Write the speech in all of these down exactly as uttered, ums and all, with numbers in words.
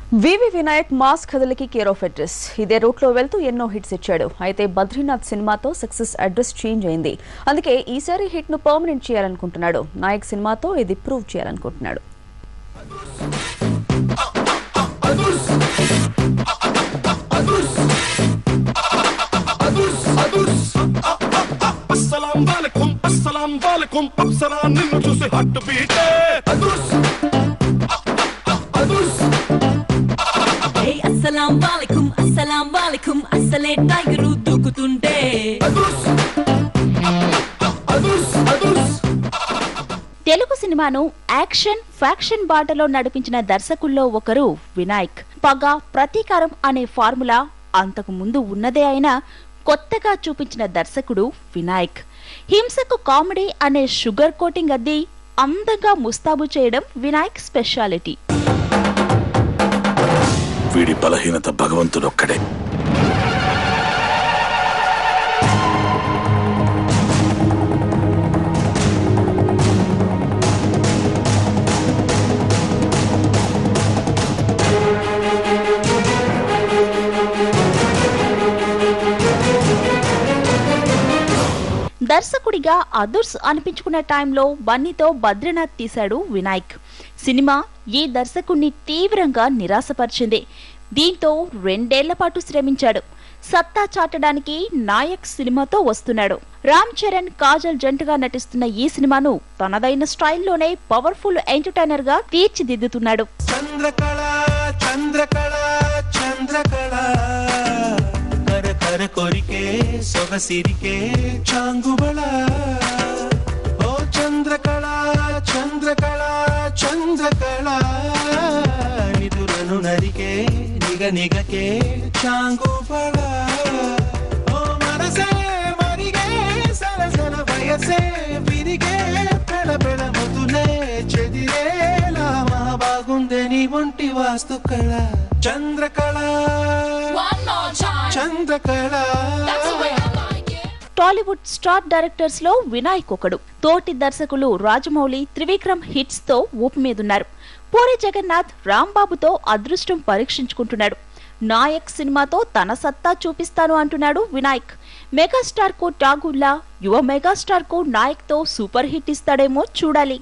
వివి Vinayak mass కథలకి care of address. ఇదే route లో వెళ్తూ ఎన్నో హిట్స్ ఇచ్చాడు. అయితే బద్రీనాథ్ సినిమాతో సక్సెస్ అడ్రస్ చేంజ్ అయింది. అందుకే ఈసారి హిట్ ను పర్మనెంట్ చేయాలనుకుంటున్నాడు. నాయక్ సినిమాతో ఇది ప్రూవ్ చేయాలనుకుంటున్నాడు. अस्सलाम वालेकुम अस्सलाम वालेकुम अस्सले टाइगरू दुकुతుంటే తెలుగు సినిమాను యాక్షన్ ఫ్యాక్షన్ బాటలో నడిపించిన దర్శకుల్లో ఒకరు వినాయక్. పగ ప్రతీకారం అనే ఫార్ములా అంతకు ముందు ఉన్నదే అయినా కొత్తగా చూపించిన దర్శకుడు వినాయక్. హింసకు కామెడీ అనే షుగర్ కోటింగ్ అద్ది అందంగా ముస్తాబు చేయడం వినాయక్ స్పెషాలిటీ. వీడి బలహీనత భగవంతుడొక్కడే. దర్శకుడిగా అదుర్స్ అనిపించుకున్న టైంలో బన్నీతో బద్రీనాథ్ తీశాడు వినాయక్. సినిమా ఈ దర్శకుడిని తీవ్రంగా నిరాశపరిచింది. దీంతో రెండేళ్ల పాటు శ్రమించాడు. సత్తా చాటడానికి నాయక్ సినిమాతో వస్తున్నాడు. రామ్ చరణ్ కాజల్ జంటగా నటిస్తున్న ఈ సినిమాను తనదైన స్టైల్లోనే పవర్ఫుల్ ఎంటర్టైనర్ గా తీర్చిదిద్దుతున్నాడు. చంద్రకళ చంద్రకళ చంద్రకళ కర కర కొరికే సొగసిరికే చాంగుబళ ఓ చంద్రకళ చంద్రకళ చంద్రకళ నిదురను నరికే నిగ నిగకే చాంగుబళ ఓ మనసే మరిగే సరసన వయసే విరిగే పెళ పెళ ముతునే చెదిరేలా మా బాగుందే నీ ఒంటి వాస్తు కళ Chandrakala Chandrakala. Tollywood star directors లో వినాయక్ ఒకడు. తోటి దర్శకులు రాజమౌళి, త్రివిక్రమ్ హిట్స్ తో ఊపు మీదున్నారు. పూరి జగన్నాథ్ రాంబాబుతో అదృష్టం పరీక్షించుకుంటున్నాడు. నాయక్ సినిమాతో తన సత్తా చూపిస్తాను అంటున్నాడు వినాయక్. మెగాస్టార్ కు టాగూర్లా యువ మెగాస్టార్ కు నాయక్ తో సూపర్ హిట్ ఇస్తాడేమో చూడాలి.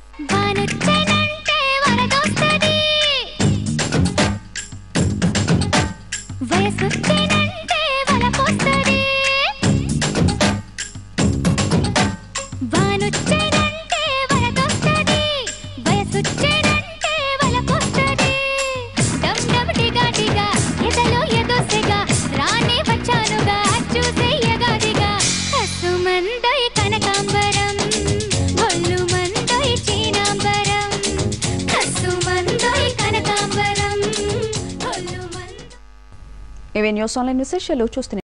ఇవే న్యూస్ ఆన్లైన్ విశేషాలు చూస్తున్నాయి.